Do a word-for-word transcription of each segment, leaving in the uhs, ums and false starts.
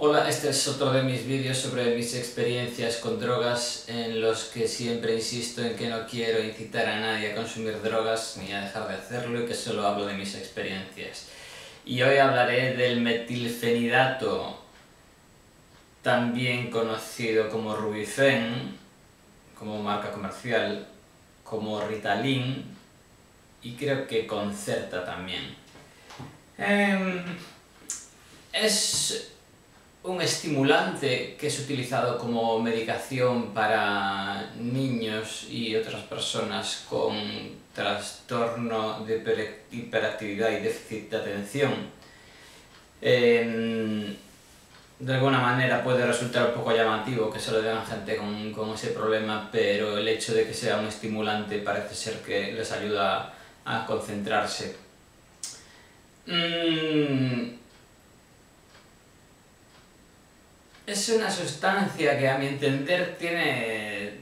Hola, este es otro de mis vídeos sobre mis experiencias con drogas, en los que siempre insisto en que no quiero incitar a nadie a consumir drogas ni a dejar de hacerlo y que solo hablo de mis experiencias. Y hoy hablaré del metilfenidato, también conocido como Rubifen, como marca comercial, como Ritalin y creo que Concerta también. Eh, es un estimulante que es utilizado como medicación para niños y otras personas con trastorno de hiperactividad y déficit de atención. Eh, de alguna manera puede resultar un poco llamativo que solo den gente con, con ese problema, pero el hecho de que sea un estimulante parece ser que les ayuda a concentrarse. Mm, Es una sustancia que a mi entender tiene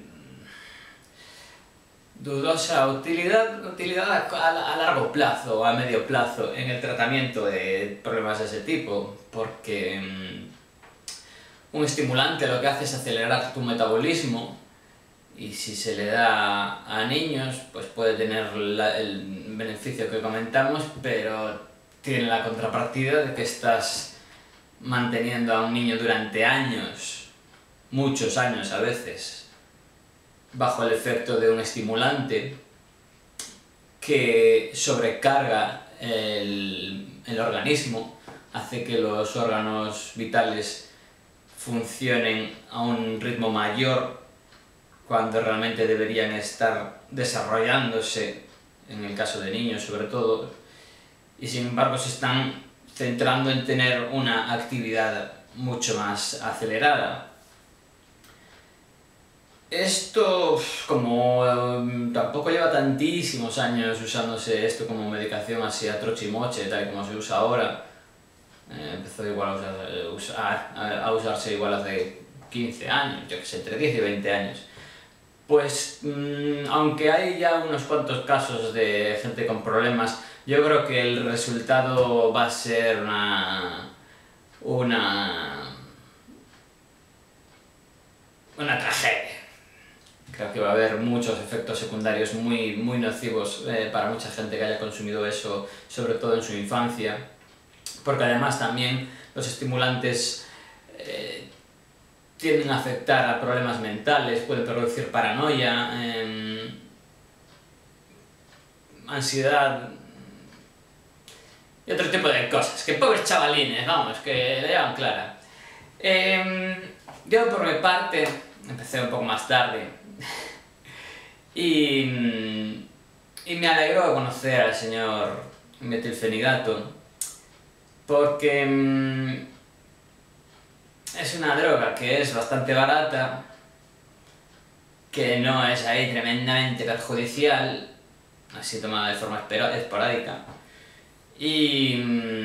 dudosa utilidad, utilidad a, a largo plazo o a medio plazo en el tratamiento de problemas de ese tipo, porque um, un estimulante lo que hace es acelerar tu metabolismo y si se le da a niños pues puede tener la, el beneficio que comentamos, pero tiene la contrapartida de que estás manteniendo a un niño durante años, muchos años a veces, bajo el efecto de un estimulante que sobrecarga el, el organismo, hace que los órganos vitales funcionen a un ritmo mayor cuando realmente deberían estar desarrollándose, en el caso de niños sobre todo, y sin embargo se están centrando en tener una actividad mucho más acelerada. Esto, como um, tampoco lleva tantísimos años usándose esto como medicación así a trochimoche, tal y como se usa ahora, eh, empezó igual a, usar, a, a usarse igual hace quince años, yo que sé, entre diez y veinte años. Pues, mmm, aunque hay ya unos cuantos casos de gente con problemas, yo creo que el resultado va a ser una... una... una tragedia. Creo que va a haber muchos efectos secundarios muy, muy nocivos eh, para mucha gente que haya consumido eso, sobre todo en su infancia, porque además también los estimulantes eh, tienden a afectar a problemas mentales, pueden producir paranoia, eh, ansiedad y otro tipo de cosas, que pobres chavalines, vamos, que la llevan clara. Eh, yo por mi parte empecé un poco más tarde y, y me alegró conocer al señor metilfenidato porque um, es una droga que es bastante barata, que no es ahí tremendamente perjudicial, así tomada de forma esporádica, y,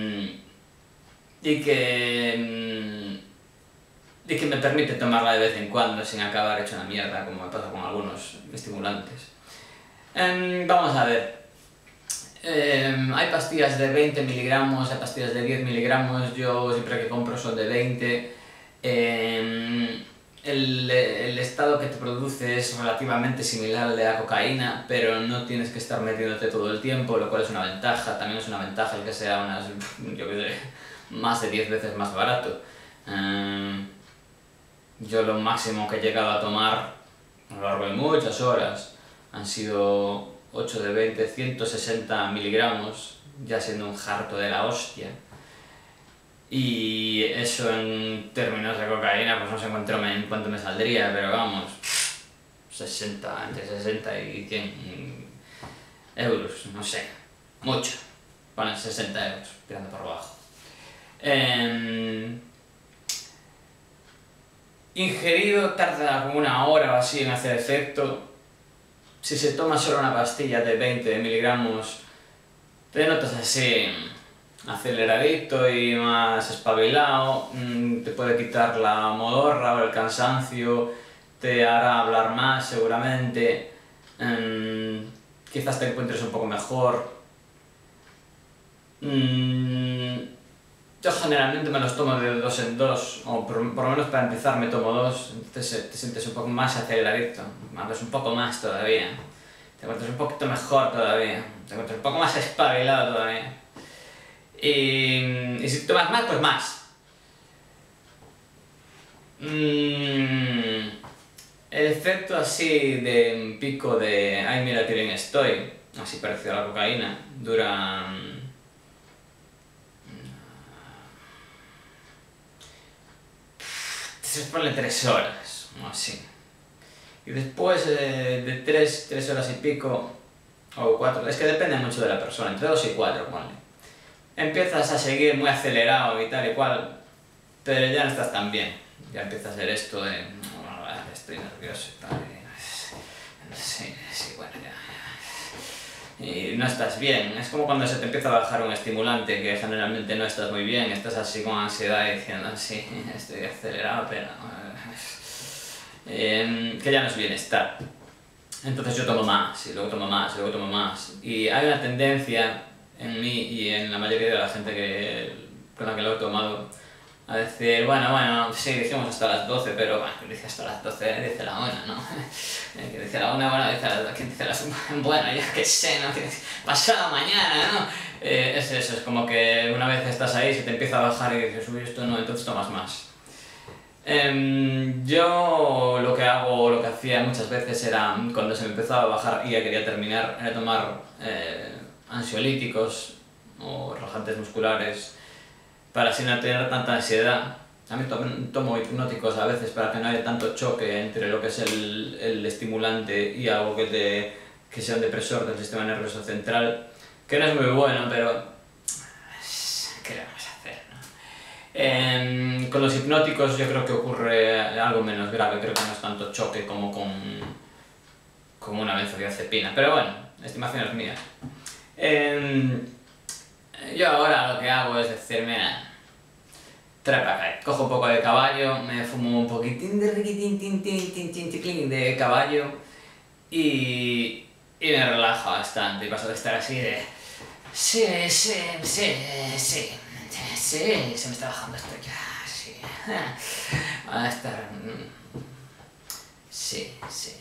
y, que, y que me permite tomarla de vez en cuando sin acabar hecho una mierda, como me pasa con algunos estimulantes. Eh, vamos a ver, eh, hay pastillas de veinte miligramos, hay pastillas de diez miligramos, yo siempre que compro son de veinte. Eh, el, el estado que te produce es relativamente similar al de la cocaína, pero no tienes que estar metiéndote todo el tiempo, lo cual es una ventaja. También es una ventaja el que sea unas, yo qué sé, más de diez veces más barato. Eh, yo lo máximo que he llegado a tomar a lo largo de muchas horas han sido ocho de veinte, ciento sesenta miligramos, ya siendo un jarto de la hostia. Y eso en términos de cocaína, pues no sé en cuánto me, en cuánto me saldría, pero vamos, sesenta, entre sesenta y cien euros, no sé, mucho, ponen sesenta euros, tirando por abajo. Eh, ingerido tarda como una hora o así en hacer efecto. Si se toma solo una pastilla de veinte miligramos, te notas así aceleradito y más espabilado, te puede quitar la modorra o el cansancio, te hará hablar más seguramente, um, quizás te encuentres un poco mejor. Um, yo generalmente me los tomo de dos en dos, o por, por lo menos para empezar me tomo dos, entonces te sientes un poco más aceleradito, a veces un poco más todavía, te encuentras un poquito mejor todavía, te encuentras un poco más espabilado todavía. Y, y si tomas más, pues más. Mm, el efecto así de un pico de ay mira que bien estoy, así parecido a la cocaína, dura... ponle tres horas, o así. Y después eh, de tres, tres horas y pico, o cuatro, es que depende mucho de la persona, entre dos y cuatro, ponle. Empiezas a seguir muy acelerado y tal y cual, pero ya no estás tan bien. Ya empieza a ser esto de... Oh, estoy nervioso y tal. Y, sí, sí, bueno, ya, ya. Y no estás bien. Es como cuando se te empieza a bajar un estimulante que generalmente no estás muy bien. Estás así con ansiedad y diciendo, sí, estoy acelerado, pero... Eh, que ya no es bienestar. Entonces yo tomo más, y luego tomo más, y luego tomo más. Y hay una tendencia en mí y en la mayoría de la gente que, con la que lo he tomado, a decir, bueno, bueno, sí, dijimos hasta las doce, pero bueno, que dice hasta las doce, dice la una, ¿no? Que dice la una, bueno, dice la, que dice las bueno, ya que sé, ¿no? Que pasado mañana, ¿no? Eh, es eso, es como que una vez estás ahí, se te empieza a bajar y dices, uy, esto no, entonces tomas más. Eh, yo lo que hago, lo que hacía muchas veces era, cuando se me empezaba a bajar y ya quería terminar, era tomar eh, ansiolíticos o relajantes musculares, para así no tener tanta ansiedad. También tomo, tomo hipnóticos a veces para que no haya tanto choque entre lo que es el, el estimulante y algo que, te, que sea un depresor del sistema nervioso central, que no es muy bueno, pero ¿qué le vamos a hacer, no? Eh, con los hipnóticos yo creo que ocurre algo menos grave, creo que no es tanto choque como con, con una benzodiazepina, pero bueno, estimaciones mías. Eh, Yo ahora lo que hago es decir, mira, trae para acá, cojo un poco de caballo, me fumo un poquitín de riquitín, tin, tin, tin, tin, tin, de caballo y, y me relajo bastante y paso de estar así de sí, sí, sí, sí, sí, se me está bajando esto ya, sí, a estar, sí, sí.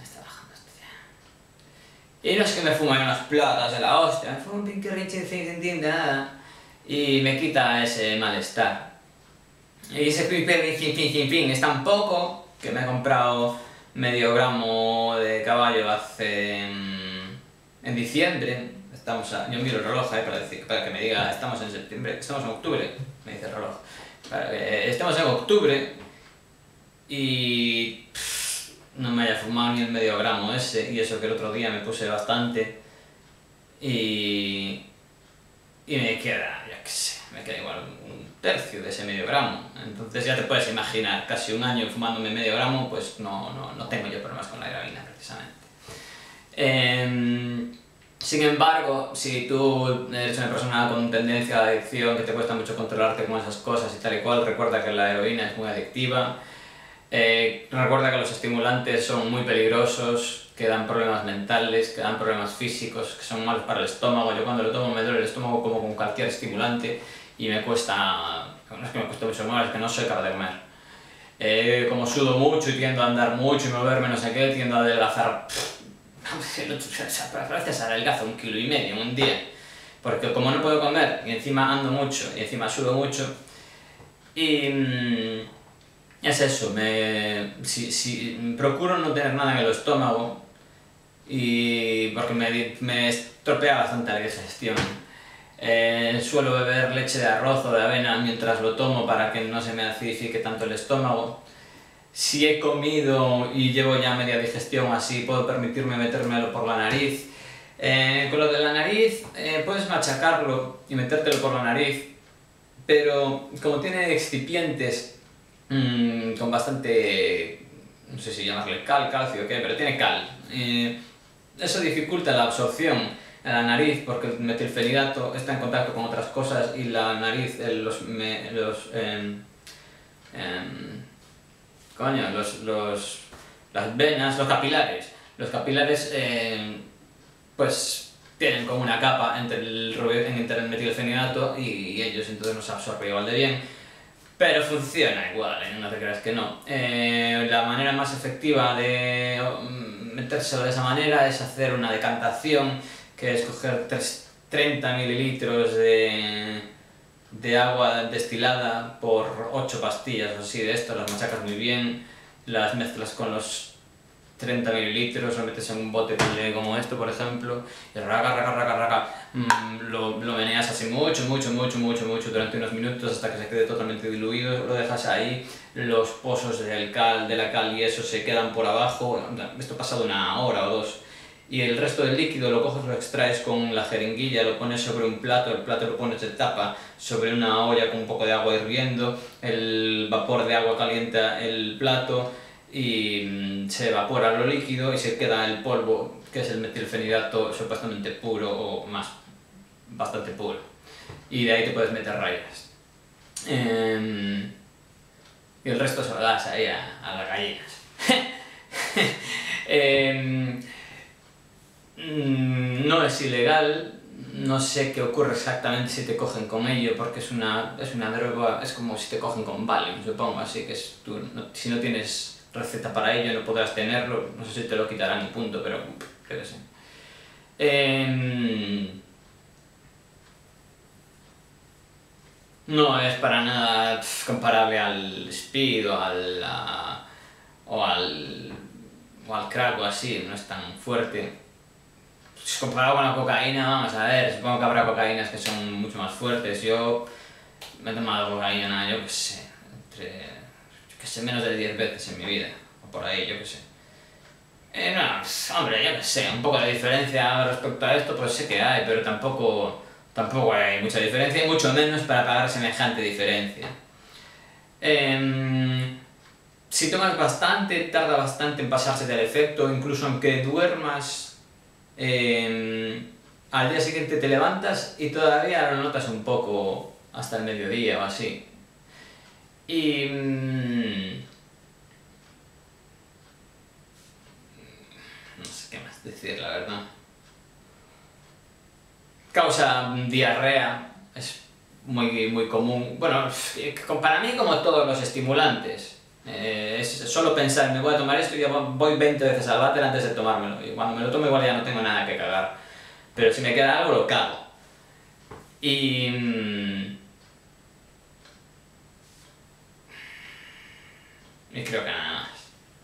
Y no es que me fumen unas platas de la hostia, me fumo un pinquirrinche sin nada y me quita ese malestar. Y ese pin, pin, pin, pin, pin, pin es tan poco que me he comprado medio gramo de caballo hace... en diciembre. Estamos a, yo miro el reloj eh, para, decir, para que me diga, estamos en septiembre, estamos en octubre, me dice el reloj. Para que estamos en octubre y... no me haya fumado ni el medio gramo ese, y eso que el otro día me puse bastante y, y me queda, yo qué sé, me queda igual un tercio de ese medio gramo. Entonces ya te puedes imaginar, casi un año fumándome medio gramo, pues no, no, no tengo yo problemas con la heroína precisamente. Eh, sin embargo, si tú eres una persona con tendencia a adicción, que te cuesta mucho controlarte con esas cosas y tal y cual, recuerda que la heroína es muy adictiva. Eh, recuerda que los estimulantes son muy peligrosos, que dan problemas mentales, que dan problemas físicos, que son malos para el estómago. Yo cuando lo tomo me duele el estómago como con cualquier estimulante y me cuesta, no es que me cueste mucho más, es que no soy capaz de comer. Eh, como sudo mucho y tiendo a andar mucho y moverme no sé qué, tiendo a adelgazar, gracias a adelgazo un kilo y medio en un día, porque como no puedo comer y encima ando mucho y encima sudo mucho y... Mmm, es eso, me, si, si, procuro no tener nada en el estómago y porque me, me estropea bastante la digestión. Eh, suelo beber leche de arroz o de avena mientras lo tomo para que no se me acidifique tanto el estómago. Si he comido y llevo ya media digestión así, puedo permitirme metérmelo por la nariz. Eh, con lo de la nariz, eh, puedes machacarlo y metértelo por la nariz, pero como tiene excipientes Mm, con bastante, no sé si llamarle cal, calcio o qué, pero tiene cal. Eh, eso dificulta la absorción en la nariz porque el metilfenidato está en contacto con otras cosas y la nariz, eh, los, me, los, eh, eh, coño, los, los, las venas, los capilares, los capilares, eh, pues tienen como una capa entre el, entre el metilfenidato y, y ellos, entonces no se absorbe igual de bien. Pero funciona igual, ¿eh? No te creas que no. Eh, la manera más efectiva de metérselo de esa manera es hacer una decantación, que es coger treinta mililitros de, de agua destilada por ocho pastillas o así de esto, las machacas muy bien, las mezclas con los treinta mililitros, lo metes en un bote como esto, por ejemplo, y raga, raga, raga, raga, mmm, lo, lo meneas así mucho, mucho, mucho, mucho, mucho durante unos minutos hasta que se quede totalmente diluido, lo dejas ahí, los pozos del cal, de la cal y eso se quedan por abajo, esto pasa de una hora o dos, y el resto del líquido lo coges, lo extraes con la jeringuilla, lo pones sobre un plato, el plato lo pones de tapa sobre una olla con un poco de agua hirviendo, el vapor de agua calienta el plato, y se evapora lo líquido y se queda el polvo, que es el metilfenidato supuestamente puro o más, bastante puro. Y de ahí te puedes meter rayas. Eh, y el resto se lo das ahí a, a las gallinas. eh, no es ilegal, no sé qué ocurre exactamente si te cogen con ello, porque es una, es una droga, es como si te cogen con Valium, supongo, así que es, tú, no, si no tienes receta para ello no podrás tenerlo, no sé si te lo quitarán y punto, pero qué sé. Eh, no es para nada comparable al speed o al, a, o al, o al crack o así, no es tan fuerte. Comparado con la cocaína, vamos a ver, supongo que habrá cocaínas que son mucho más fuertes. Yo me he tomado cocaína, yo qué sé, entre... que sé, menos de diez veces en mi vida, o por ahí, yo que sé. Eh, no, pues, hombre, yo que sé, un poco de diferencia respecto a esto, pues sé que hay, pero tampoco, tampoco hay mucha diferencia, y mucho menos para pagar semejante diferencia. Eh, si tomas bastante, tarda bastante en pasarse del efecto, incluso aunque duermas, eh, al día siguiente te levantas y todavía lo notas un poco hasta el mediodía o así. Y... Mmm, no sé qué más decir, la verdad. Causa diarrea, es muy, muy común. Bueno, para mí como todos los estimulantes. Eh, es solo pensar, me voy a tomar esto y yo voy veinte veces al váter antes de tomármelo. Y cuando me lo tomo igual ya no tengo nada que cagar. Pero si me queda algo, lo cago. Y... Mmm, Y creo que nada más.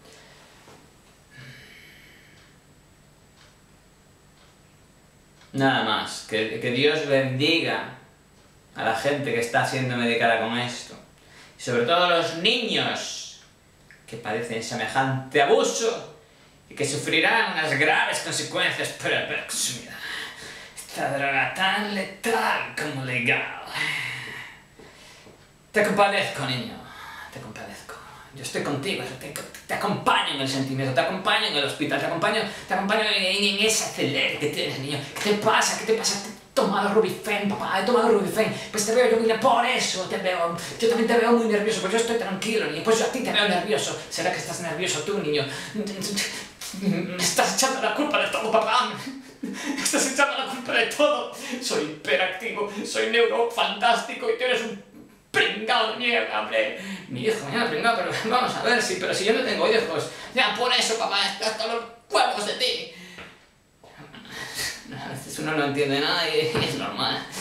Nada más. Que, que Dios bendiga a la gente que está siendo medicada con esto. Y sobre todo a los niños que padecen semejante abuso y que sufrirán unas graves consecuencias por haber consumido esta droga tan letal como legal. Te compadezco, niño. Te compadezco. Yo estoy contigo, te, te acompaño en el sentimiento, te acompaño en el hospital, te acompaño, te acompaño en, en ese acelere que tienes, niño. ¿Qué te pasa? ¿Qué te pasa? Te he tomado Rubifen, papá, he tomado Rubifen. Pues te veo yo muy por eso, te veo, yo también te veo muy nervioso, pues yo estoy tranquilo, niño. Pues yo a ti te veo nervioso. ¿Será que estás nervioso tú, niño? Me estás echando la culpa de todo, papá. Me estás echando la culpa de todo. Soy hiperactivo, soy neurofantástico y tú eres un pringao de mierda, hombre. Mi hijo, ya pringao, pero vamos a ver, sí, pero si yo no tengo hijos. Ya por eso, papá, estás hasta los huevos de ti. A veces uno no entiende nada y es normal.